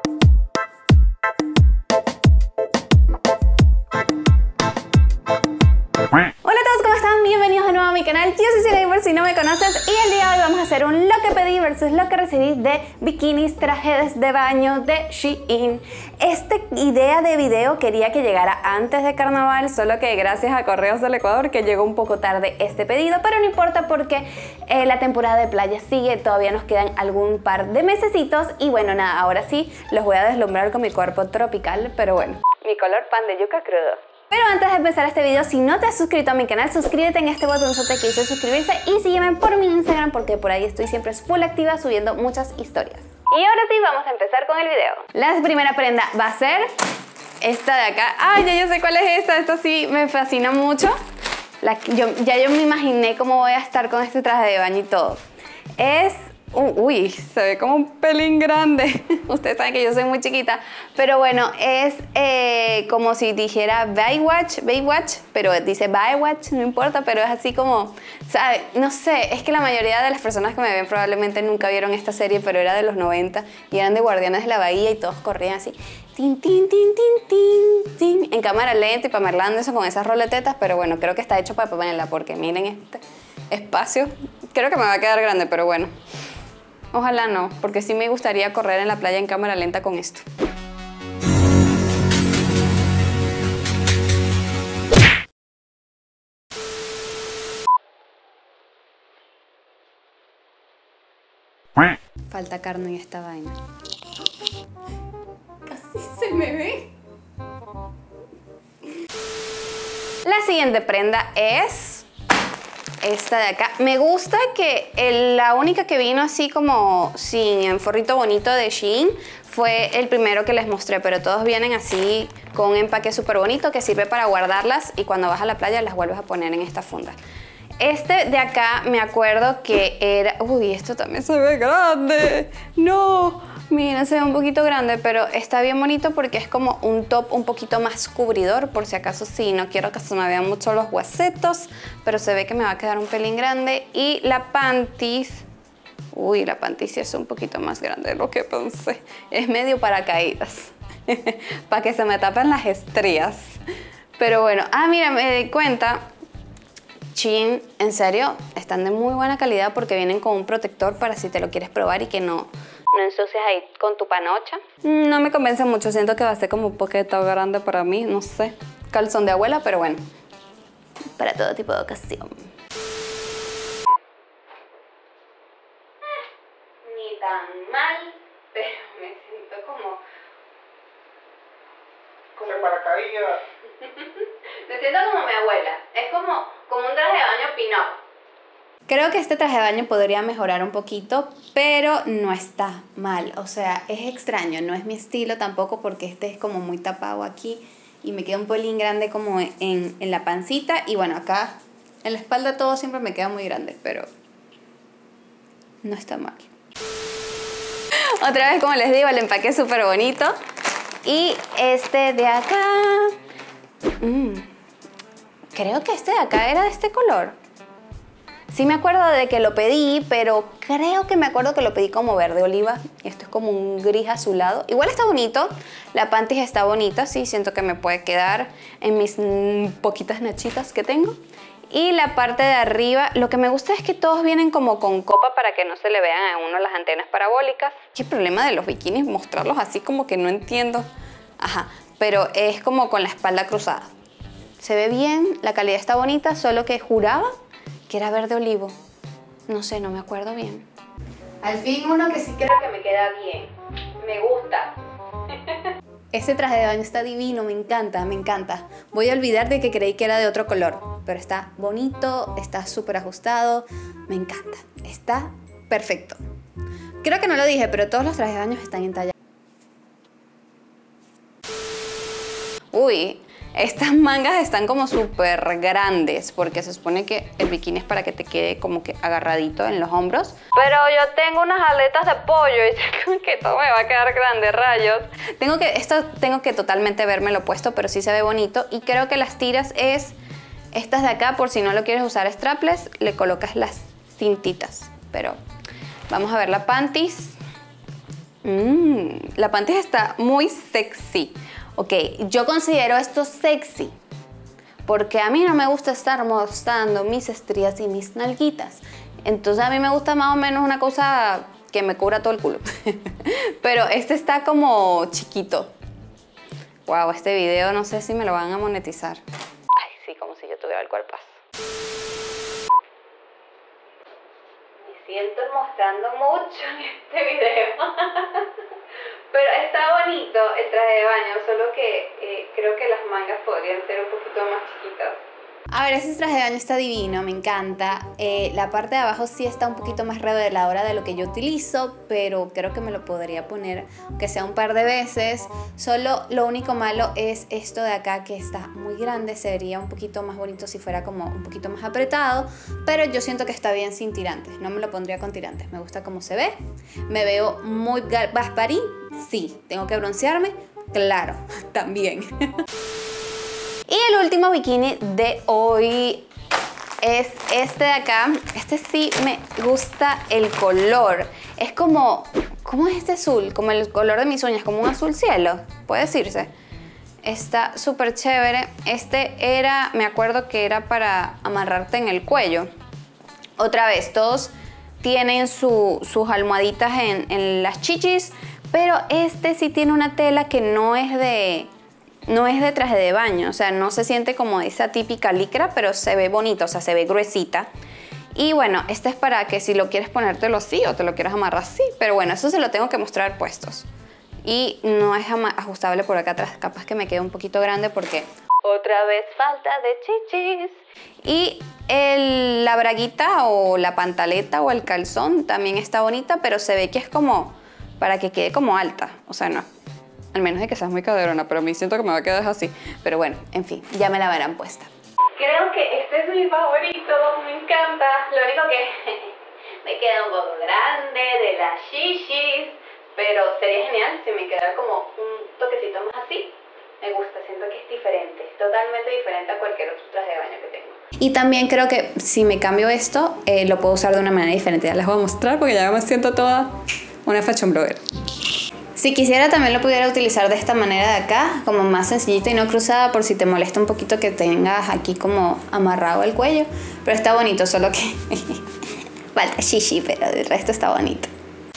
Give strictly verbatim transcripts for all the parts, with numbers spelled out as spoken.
Hola a todos, ¿cómo están? Bienvenidos de nuevo a mi canal. Yo soy Ciela por si no me conoces, y el día de hoy vamos a hacer un lo que pedí versus lo que recibí de bikinis, trajes de baño de Shein. Esta idea de video quería que llegara antes de carnaval, solo que gracias a Correos del Ecuador que llegó un poco tarde este pedido, pero no importa porque eh, la temporada de playa sigue, todavía nos quedan algún par de mesecitos y bueno, nada, ahora sí los voy a deslumbrar con mi cuerpo tropical, pero bueno, mi color pan de yuca crudo. Pero antes de empezar este video, si no te has suscrito a mi canal, suscríbete en este botonzote que dice suscribirse y sígueme por mi Instagram porque por ahí estoy siempre full activa subiendo muchas historias. Y ahora sí, vamos a empezar con el video. La primera prenda va a ser esta de acá. Ay, ya yo sé cuál es esta, esta sí me fascina mucho. La, yo, ya yo me imaginé cómo voy a estar con este traje de baño y todo. Es... Uh, uy, se ve como un pelín grande. Ustedes saben que yo soy muy chiquita. Pero bueno, es eh, como si dijera Baywatch, Baywatch, pero dice Baywatch, no importa, pero es así como, ¿sabe? No sé, es que la mayoría de las personas que me ven probablemente nunca vieron esta serie, pero era de los noventa y eran de Guardianes de la Bahía y todos corrían así. Tin, tin, tin, tin, tin, tin, en cámara lenta y pamerlando eso con esas roletetas, pero bueno, creo que está hecho para ponerla porque miren este espacio. Creo que me va a quedar grande, pero bueno. Ojalá no, porque sí me gustaría correr en la playa en cámara lenta con esto. Falta carne en esta vaina. Casi se me ve. La siguiente prenda es... esta de acá. Me gusta que el, la única que vino así como sin el forrito bonito de Shein fue el primero que les mostré, pero todos vienen así con un empaque súper bonito que sirve para guardarlas y cuando vas a la playa las vuelves a poner en esta funda. Este de acá me acuerdo que era... Uy, esto también se ve grande. No, mira, se ve un poquito grande, pero está bien bonito porque es como un top un poquito más cubridor, por si acaso sí, no quiero que se me vean mucho los huesetos, pero se ve que me va a quedar un pelín grande. Y la panties, uy, la panties sí es un poquito más grande de lo que pensé. Es medio paracaídas, para que se me tapen las estrías. Pero bueno, ah, mira, me di cuenta... Shein, en serio, están de muy buena calidad porque vienen con un protector para si te lo quieres probar y que no, no ensucias ahí con tu panocha. No me convence mucho, siento que va a ser como un poquito grande para mí, no sé. Calzón de abuela, pero bueno, para todo tipo de ocasión. Ni tan mal, pero me siento como... como paracaídas. Me siento como mi abuela, es como, como un traje de baño pin-up. Creo que este traje de baño podría mejorar un poquito, pero no está mal. O sea, es extraño, no es mi estilo tampoco porque este es como muy tapado aquí y me queda un pelín grande como en, en la pancita. Y bueno, acá en la espalda todo siempre me queda muy grande, pero no está mal. Otra vez, como les digo, el empaque es súper bonito. Y este de acá... Mmm... Creo que este de acá era de este color. Sí me acuerdo de que lo pedí, pero creo que me acuerdo que lo pedí como verde oliva. Esto es como un gris azulado. Igual está bonito. La panties está bonita, sí, siento que me puede quedar en mis mm, poquitas nachitas que tengo. Y la parte de arriba, lo que me gusta es que todos vienen como con copa para que no se le vean a uno las antenas parabólicas. ¿Qué problema de los bikinis? Mostrarlos así como que no entiendo. Ajá, pero es como con la espalda cruzada. Se ve bien, la calidad está bonita, solo que juraba que era verde olivo. No sé, no me acuerdo bien. Al fin uno que sí creo que me queda bien. Me gusta. Este traje de baño está divino, me encanta, me encanta. Voy a olvidar de que creí que era de otro color, pero está bonito, está súper ajustado. Me encanta, está perfecto. Creo que no lo dije, pero todos los trajes de baño están en talla. Uy, estas mangas están como súper grandes porque se supone que el bikini es para que te quede como que agarradito en los hombros. Pero yo tengo unas aletas de pollo y sé que todo me va a quedar grande, rayos. Tengo que, esto tengo que totalmente verme lo puesto, pero sí se ve bonito. Y creo que las tiras es estas de acá, por si no lo quieres usar strapless, le colocas las cintitas. Pero vamos a ver la panties. Mmm, en... La pantalla está muy sexy. Ok, yo considero esto sexy porque a mí no me gusta estar mostrando mis estrías y mis nalguitas. Entonces a mí me gusta más o menos una cosa que me cubra todo el culo. Pero este está como chiquito. Wow, este video no sé si me lo van a monetizar. Ay, sí, como si yo tuviera el cuerpazo. Me siento mostrando mucho en este video. Pero está bonito el traje de baño, solo que eh, creo que las mangas podrían ser un poquito más chiquitas. A ver, ese traje de baño está divino, me encanta. Eh, la parte de abajo sí está un poquito más reveladora de lo que yo utilizo, pero creo que me lo podría poner, que sea un par de veces. Solo lo único malo es esto de acá, que está muy grande. Se vería un poquito más bonito si fuera como un poquito más apretado, pero yo siento que está bien sin tirantes. No me lo pondría con tirantes, me gusta cómo se ve. Me veo muy Gasparín, sí. Tengo que broncearme, claro, también. Y el último bikini de hoy es este de acá. Este sí me gusta el color. Es como... ¿Cómo es este azul? Como el color de mis uñas, como un azul cielo, puede decirse. Está súper chévere. Este era... Me acuerdo que era para amarrarte en el cuello. Otra vez, todos tienen su, sus almohaditas en, en las chichis, pero este sí tiene una tela que no es de... No es de traje de baño, o sea, no se siente como esa típica licra, pero se ve bonito, o sea, se ve gruesita. Y bueno, este es para que si lo quieres ponértelo así o te lo quieres amarrar así, pero bueno, eso se lo tengo que mostrar puestos. Y no es ajustable por acá atrás, capaz que me quede un poquito grande porque otra vez falta de chichis. Y el, la braguita o la pantaleta o el calzón también está bonita, pero se ve que es como para que quede como alta, o sea, no. Al menos de que seas muy caderona, pero a mí siento que me va a quedar así. Pero bueno, en fin, ya me la verán puesta. Creo que este es mi favorito, me encanta. Lo único que me queda un poco grande de las shishis, pero sería genial si me quedara como un toquecito más así. Me gusta, siento que es diferente, totalmente diferente a cualquier otro traje de baño que tengo. Y también creo que si me cambio esto, eh, lo puedo usar de una manera diferente. Ya les voy a mostrar porque ya me siento toda una fashion blogger. Si quisiera también lo pudiera utilizar de esta manera de acá, como más sencillita y no cruzada, por si te molesta un poquito que tengas aquí como amarrado el cuello. Pero está bonito, solo que falta shishi, pero el resto está bonito.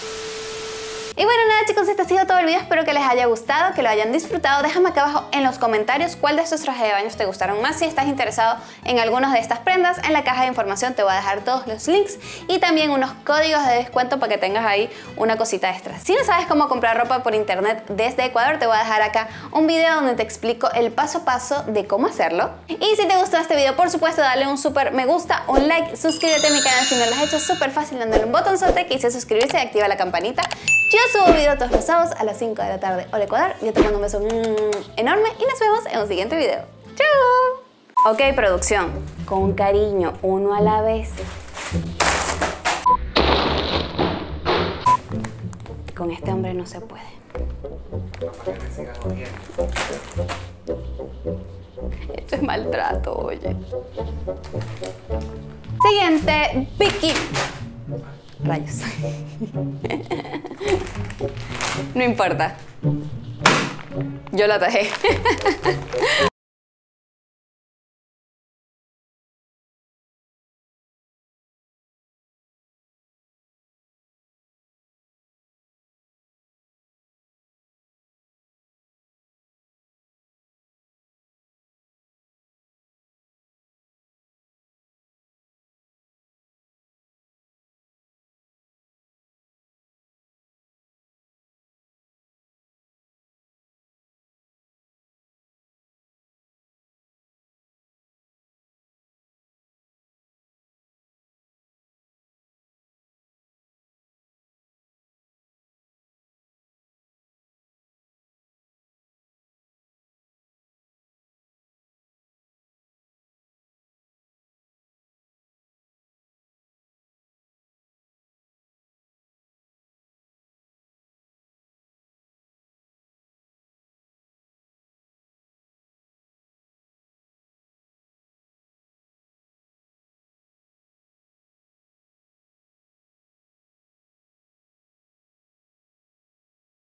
Y bueno, nada chicos, este ha sido todo el video. Espero que les haya gustado, que lo hayan disfrutado. Déjame acá abajo en los comentarios cuál de estos trajes de baño te gustaron más. Si estás interesado en algunas de estas prendas, en la caja de información te voy a dejar todos los links y también unos códigos de descuento para que tengas ahí una cosita extra. Si no sabes cómo comprar ropa por internet desde Ecuador, te voy a dejar acá un video donde te explico el paso a paso de cómo hacerlo. Y si te gustó este video, por supuesto, dale un súper me gusta, un like, suscríbete a mi canal si no lo has hecho, súper fácil, dándole un botonzote que dice suscribirse y activa la campanita. Yo subo video todos los sábados a las cinco de la tarde, hora Ecuador. Yo te mando un beso enorme y nos vemos en un siguiente video. ¡Chao! Ok, producción, con cariño, uno a la vez. Con este hombre no se puede. Esto es maltrato, oye. Siguiente, bikini. Rayos. No importa. Yo la tajé.